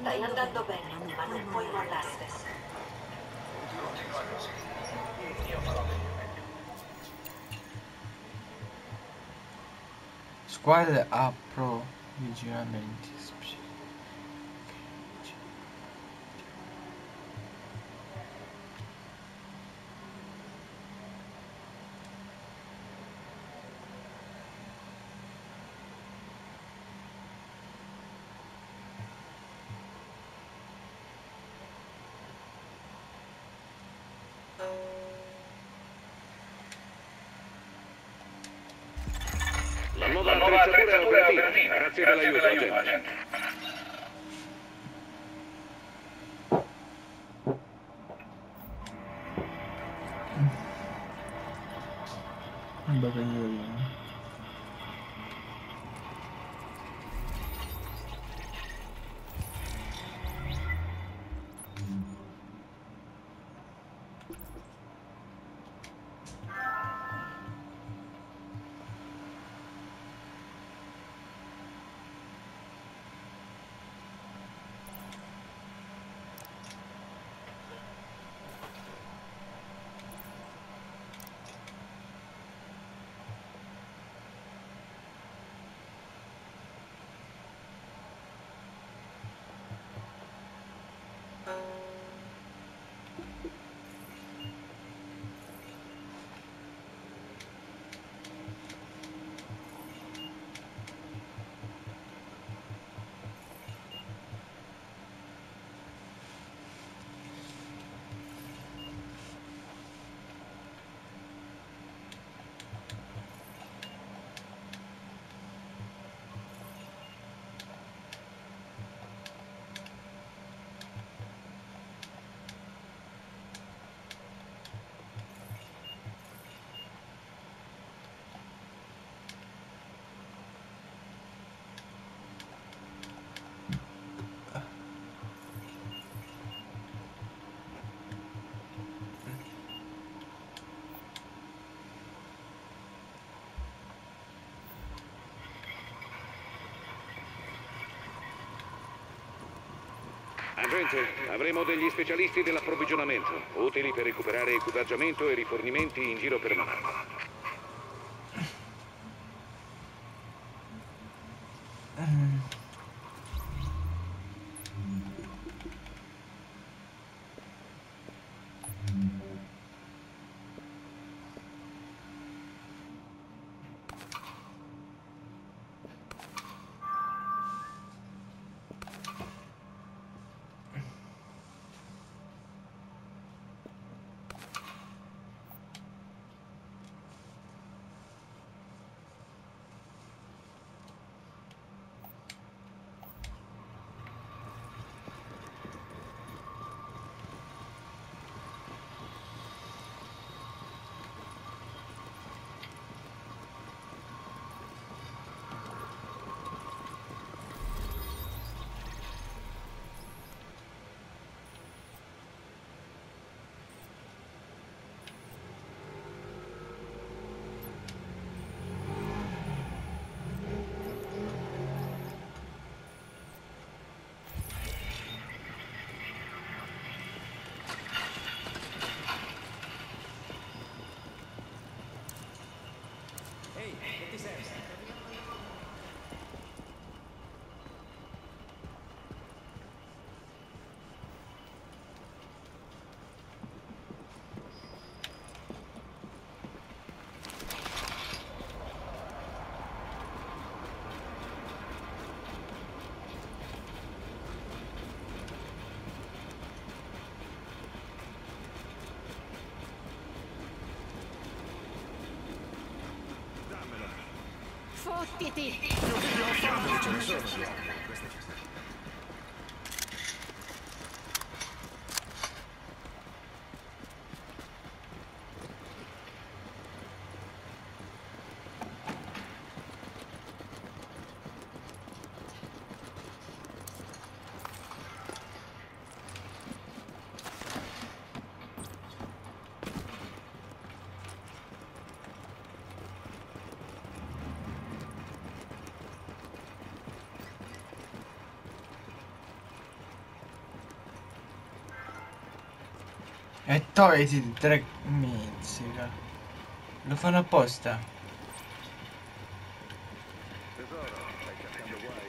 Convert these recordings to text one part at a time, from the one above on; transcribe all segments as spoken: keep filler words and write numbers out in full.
Stai andando bene, ma non puoi mollare adesso. Continua così. Io farò del mio meglio. Squadre approvvigionamenti. La nuova attrezzatura è operativa. Grazie dell'aiuto, agente. Un bel cagnolino. Agente, avremo degli specialisti dell'approvvigionamento, utili per recuperare equipaggiamento e rifornimenti in giro per Monaco. Fottiti! Ce ne sono. E togliti tre mizzica. Lo fanno apposta. Tesoro, stai cercando guai?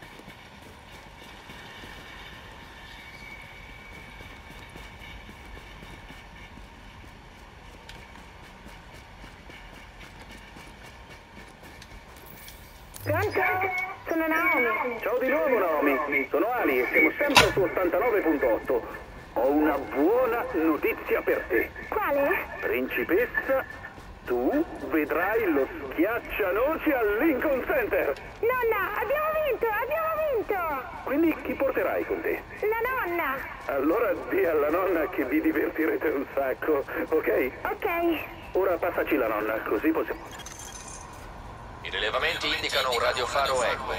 Pronto? Sono Naomi. Ciao di nuovo Naomi, sono Ali e siamo sempre su ottantanove punto otto. Ho una buona notizia per te. Quale? Principessa, tu vedrai lo schiaccianoci al Lincoln Center. Nonna, abbiamo vinto, abbiamo vinto! Quindi chi porterai con te? La nonna! Allora di alla nonna che vi divertirete un sacco, ok? Ok. Ora passaci la nonna, così possiamo... I rilevamenti indicano un radiofaro equo.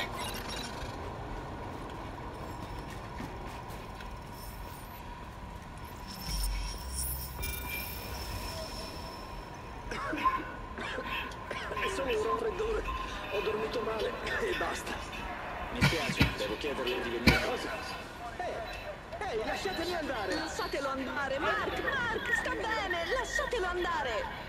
È solo un raffreddore. Ho dormito male e basta. Mi spiace, devo chiederle di venire. Cosa? Ehi, ehi, lasciatemi andare! Lasciatelo andare, Mark, Mark, sta bene, lasciatelo andare!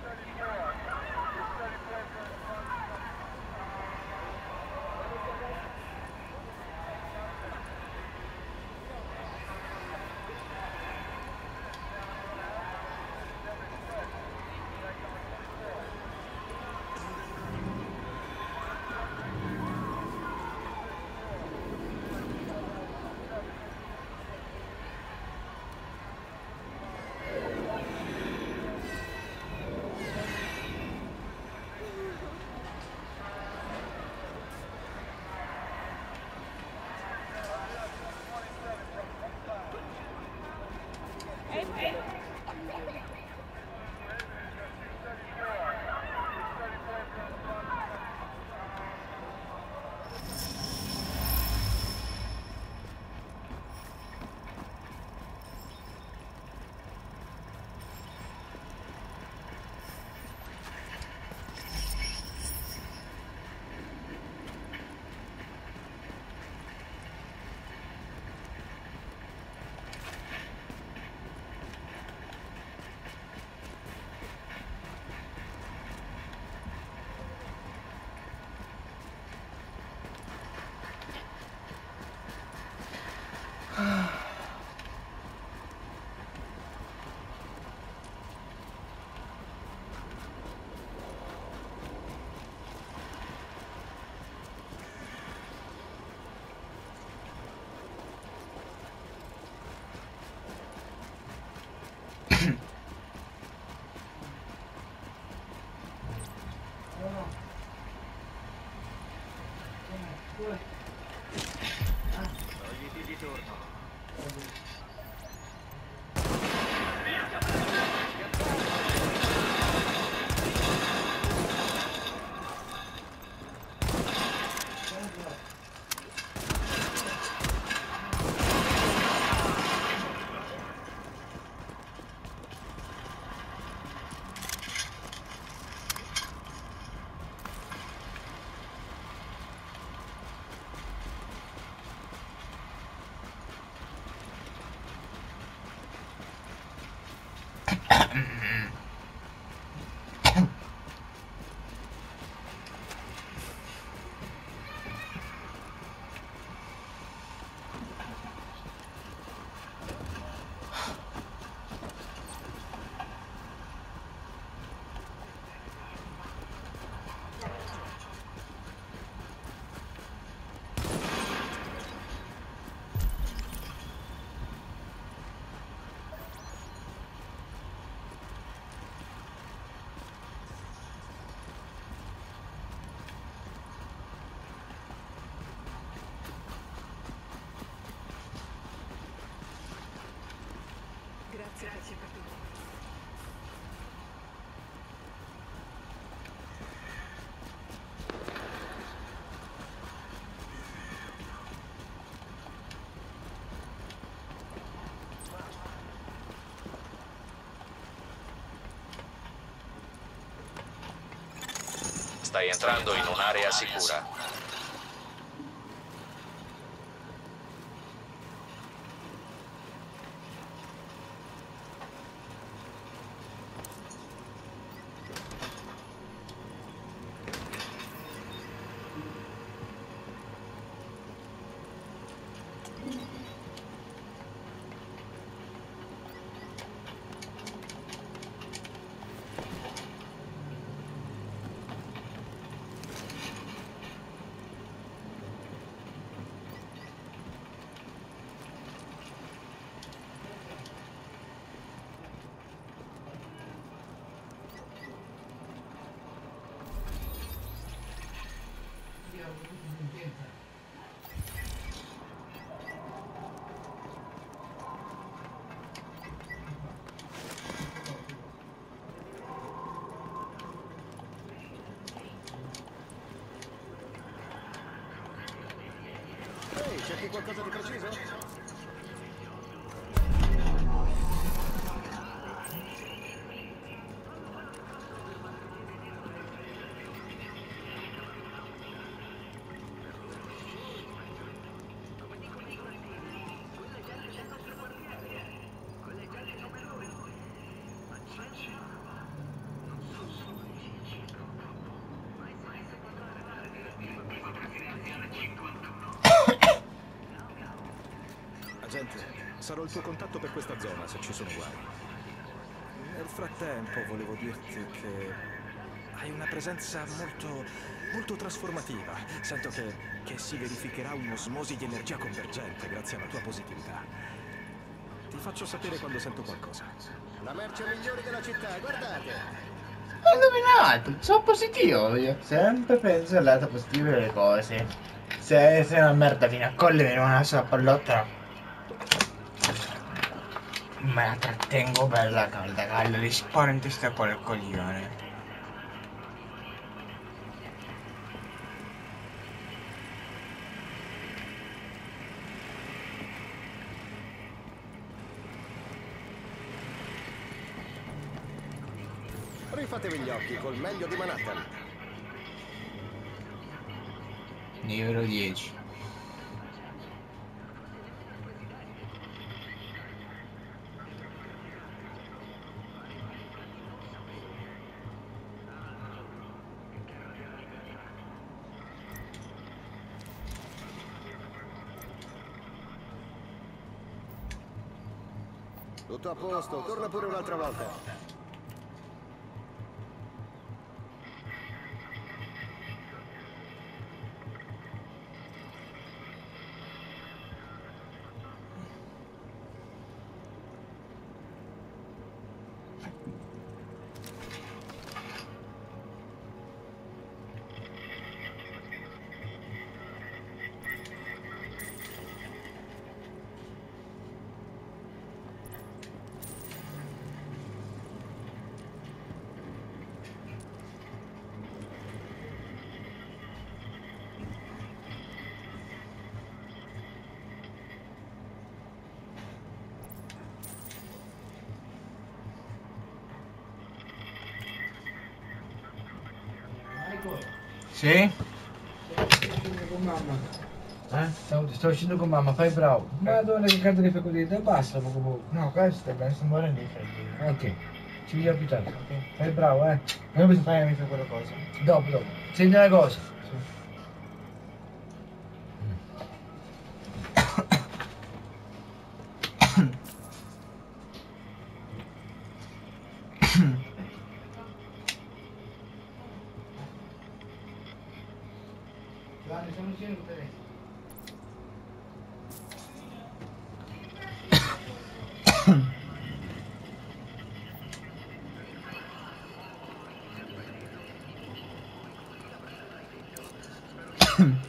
Togliti di torno. Grazie per tutto. Stai entrando in un'area sicura. Ehi, cerchi qualcosa di preciso? Agente, sarò il tuo contatto per questa zona se ci sono guai. Nel frattempo volevo dirti che hai una presenza molto, molto trasformativa. Sento che, che si verificherà un'osmosi di energia convergente grazie alla tua positività. Ti faccio sapere quando sento qualcosa. La merce migliore della città, guardate! Ho indovinato, sono positivo io. Sempre penso al lato positivo delle cose. Se sei una merda fino a cogliere in una sola pallotta, me la trattengo bella calda, calda, li sparo in testa poi il coglione. Rifatevi gli occhi col meglio di Manhattan. Livello dieci. Tutto a posto, torna pure un'altra volta. Sì? Con mamma. Eh? Stavo, sto uscendo con mamma, fai bravo. Ma dove che cazzo di fai così? Basta poco poco. No, questo è bene, sto morendo di freddo. Ok. Ci vediamo più tardi. Ok. Fai bravo, eh. Non bisogna fare mica quella cosa. Dopo, dopo. Senti una cosa. Guarda, sono vicino con te. Hmm.